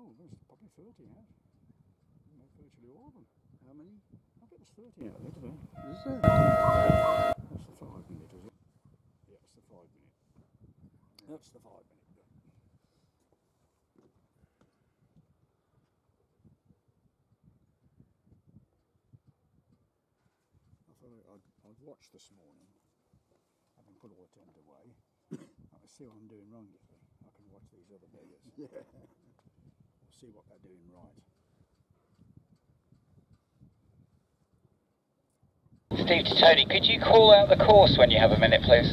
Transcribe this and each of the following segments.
Oh, there's probably 30 out. Virtually all of them. How many? I bet there's 30 out there today. Is there? That's the 5 minute, is it? Yeah, it's the 5 minute. That's the 5 minute. I thought I'd watch this morning, having put all the tent away. I see what I'm doing wrong, you see. I can watch these other beggars. Yeah. See what they're doing right. Steve to Tony, could you call out the course when you have a minute, please?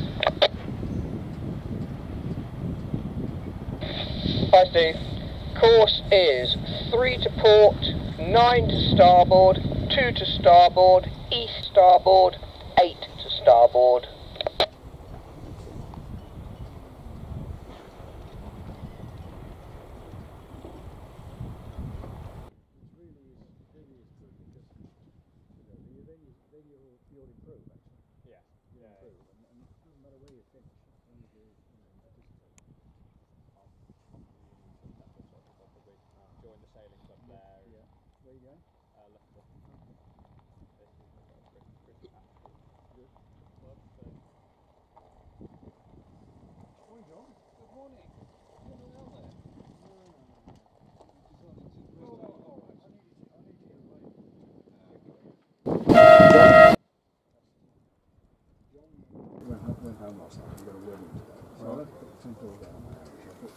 Hi, Steve. Course is 3 to port, 9 to starboard, 2 to starboard, east starboard, 8 to starboard. You'll improve, actually. Yeah. You'll improve, and it doesn't matter where you finish, as long as you participate. I'll probably join the sailing club there. Yeah. Where are you going? Leicester. Okay. This is got a pretty active Good. club, so. Morning, John. Good morning. You're not out there. Went home last night. We got a wedding today, so I left the tent all down there.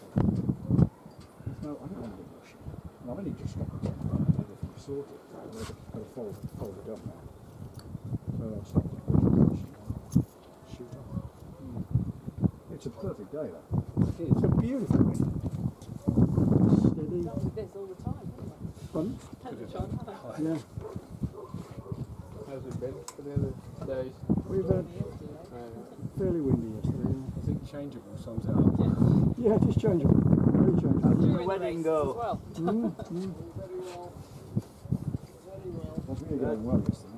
No, I don't want to be rushing. I've only just got the tent and everything sorted. I've got to fold it up now. So I'll stop rushing. Shoot off. It's a perfect day, though. It's a beautiful day. Steady. With this all the time, isn't it? Fun. Yeah. How's it been for the other days? We've had fairly windy yesterday. I think changeable sums it up. Yeah, it is changeable. Very changeable. How did the wedding go? Well. Very well. That's really going well yesterday.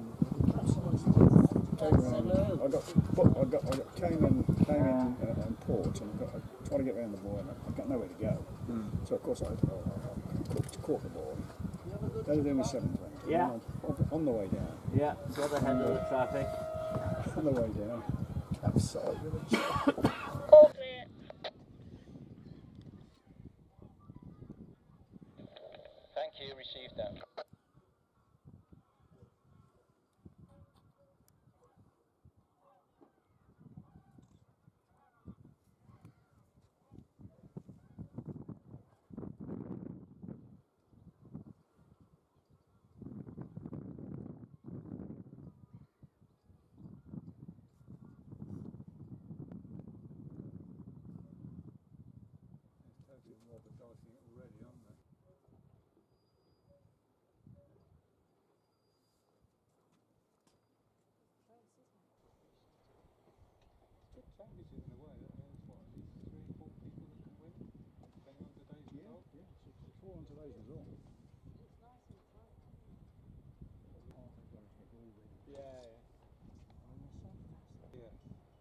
I came in port and I tried to get around the buoy and I've got nowhere to go. So of course I caught the buoy. They were doing me 720. Yeah. On the way down. Yeah, got ahead of the traffic. On the way down. Capsized with a All clear. Thank you, received that. already, aren't they? Good changes in the way. There's what, at least 3 or 4 people that can win, depending on today's result. Yeah, 4 on today's result. It's nice and tight. Oh, they've got to hit already. Yeah. I mean, they're so fast. Yeah.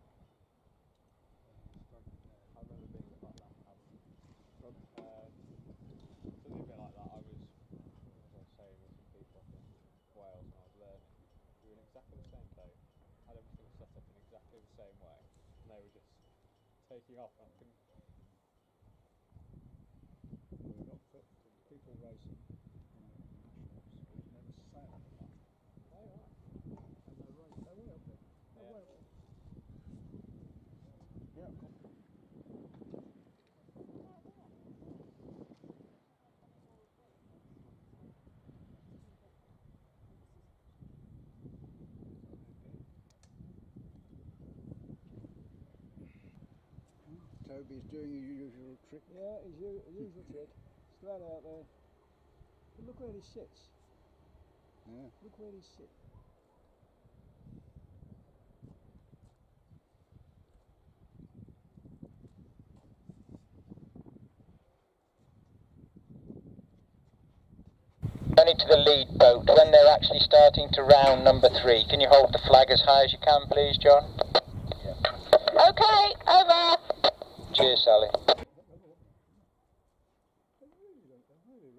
I remember being at like that. Something a bit like that. I was saying with some people up in Wales when I was learning. We were in exactly the same boat. Had everything set up in exactly the same way, and they were just taking off. And I couldn't. We've got people racing in the nationals who've never sailed a lot. Oh, right. And they're way up there. They're way up there. Yeah. Toby's doing his usual trick. Yeah, his usual trick. Straight out there. But look where he sits. Yeah. Look where he sits. Only to the lead boat when they're actually starting to round number 3. Can you hold the flag as high as you can, please, John? Yeah. Okay, over. Cheers, Sally. They really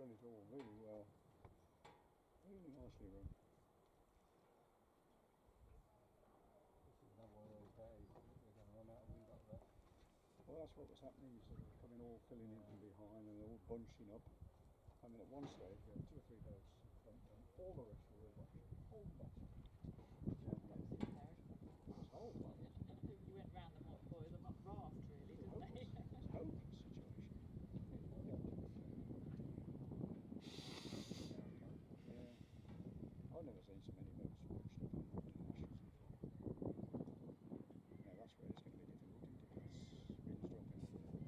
that's what was happening. So they were coming all filling in from behind and all bunching up. I mean, at one stage, we had 2 or 3 boats front and all the rest were all bunching. All bunching. It was horrible. You went round the raft, really, didn't they? It was a hopeless situation. Yeah. I've never seen so many boats bunched up on the ashes before. Now that's where it's going to be difficult, isn't it? It's winds dropping up there.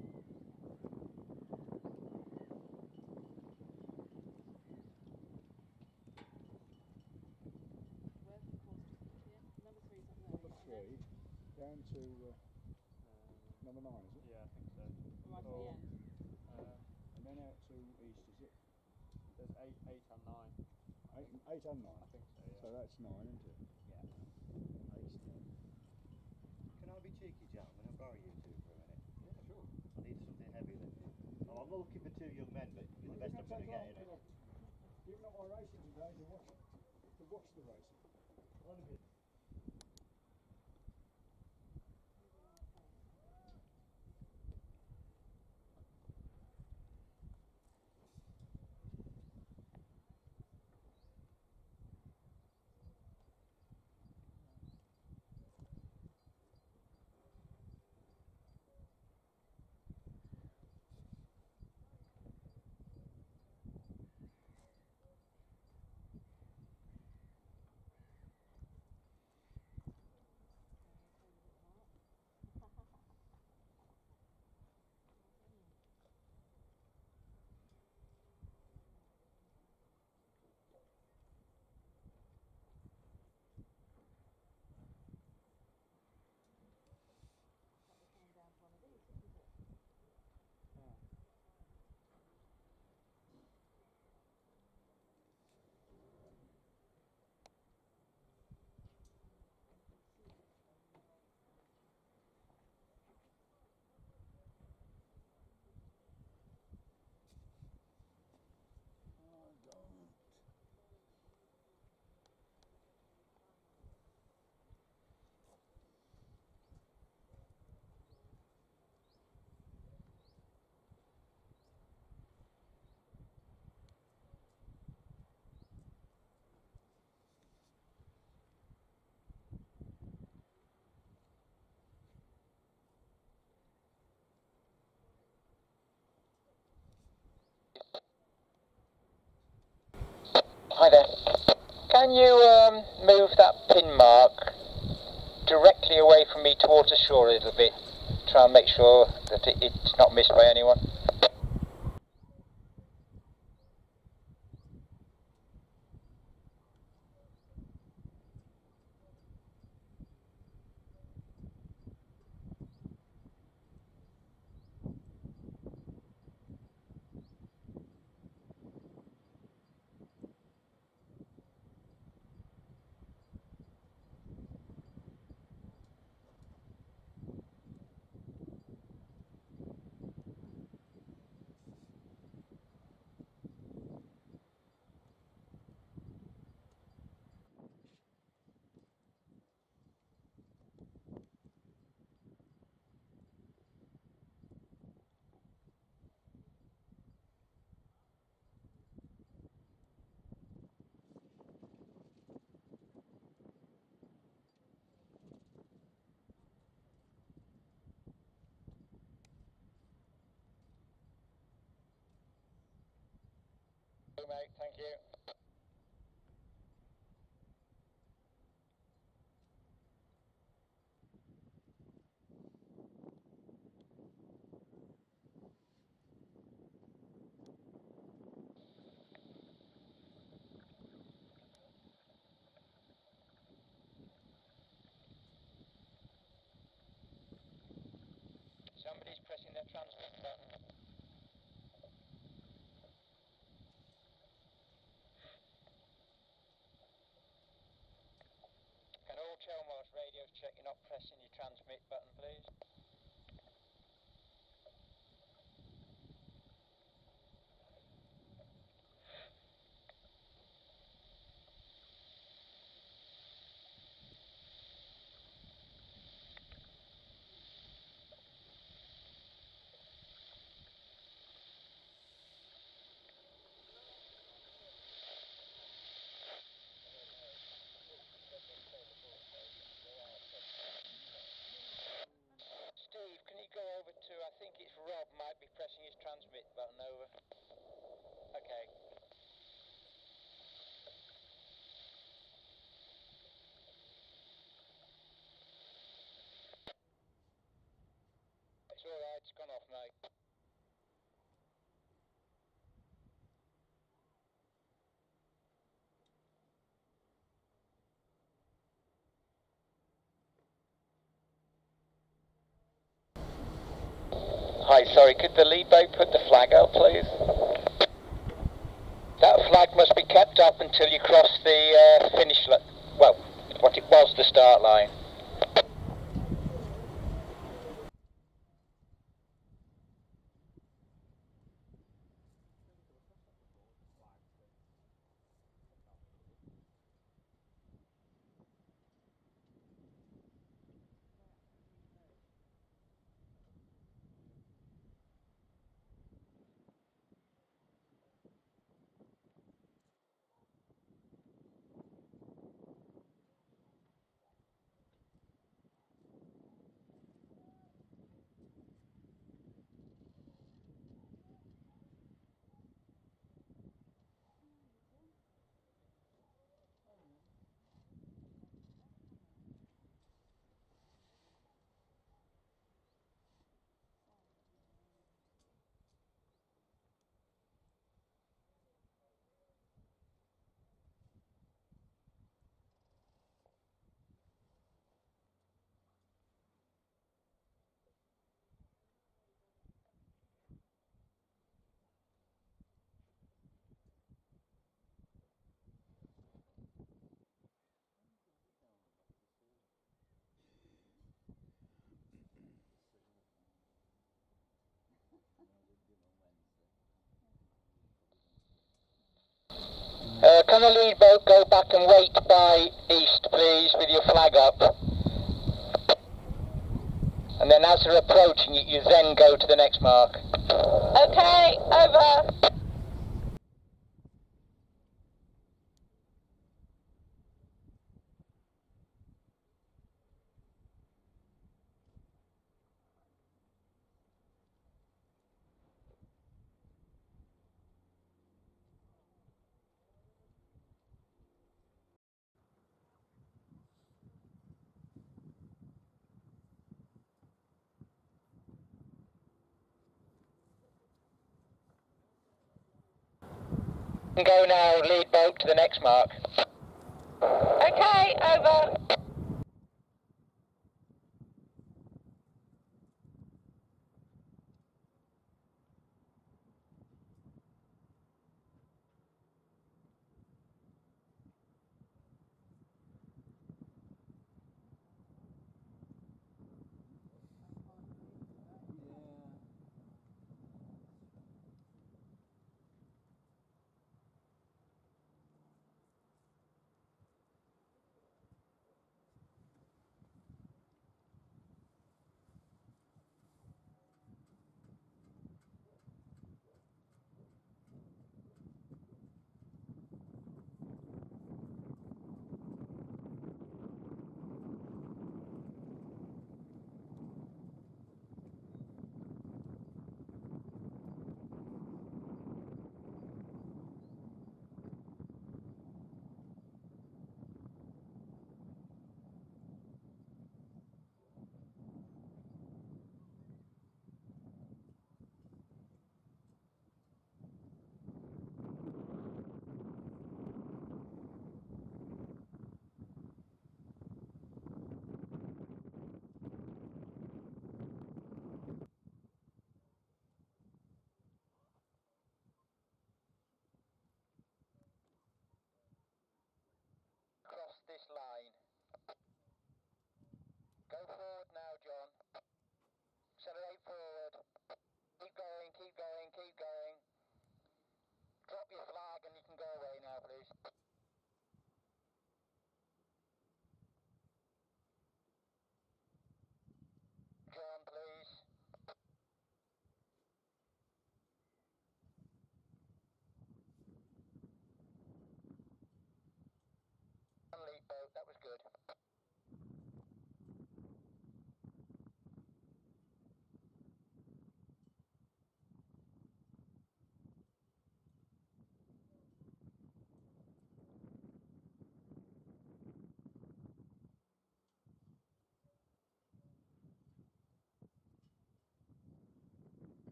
Where's the course to put in? Number 3's up there. Number 3 down to number 9, is it? Yeah, I think so. Right at the end. And then out to east, is it? There's 8 and 9. 8 and 9. I think so, yeah. So that's 9, isn't it? Yeah. 8's 9. Can I be cheeky, gentlemen, and borrow you 2 for a minute? Yeah, sure. I need something heavy lifting. Oh, I'm not looking for 2 young men, but you're the best I'm going to get, innit? Giving up my racing today to watch the racing. On a bit. Hi there. Can you move that pin mark directly away from me towards the shore a little bit? Try and make sure that it's not missed by anyone. Mate, thank you. Somebody's pressing their transmit button. Can all Chelmarsh radios check you're not pressing your transmit button, please? It's alright, it's gone off, mate. Hi, sorry, could the lead boat put the flag out, please? That flag must be kept up until you cross the finish line. Well, what it was the start line. Can the lead boat go back and wait by east, please, with your flag up? And then as they're approaching it, you then go to the next mark. Okay, over. Go now, lead boat to the next mark. Okay, over.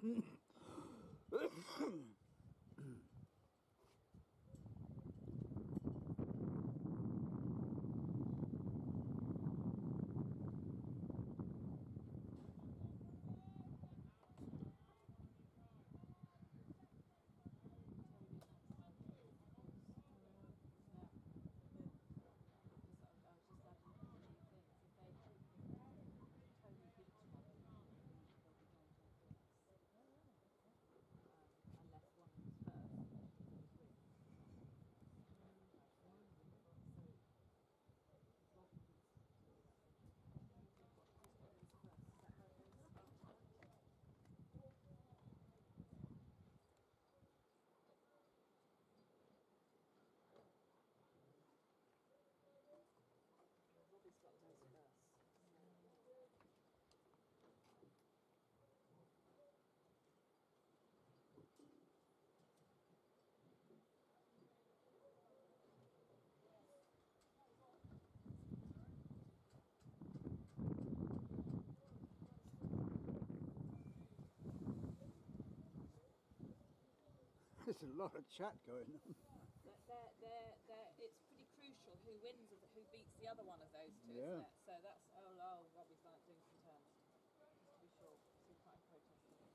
Robbie's got those first. There's a lot of chat going on. It's pretty crucial who wins, who beats the other one of those two, Yeah. isn't it? So that's, oh, Robbie's like doing some turns. Just to be sure, so you can't protest it.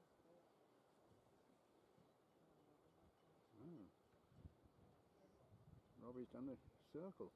Oh. Robbie's done a circle.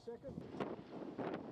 seconds.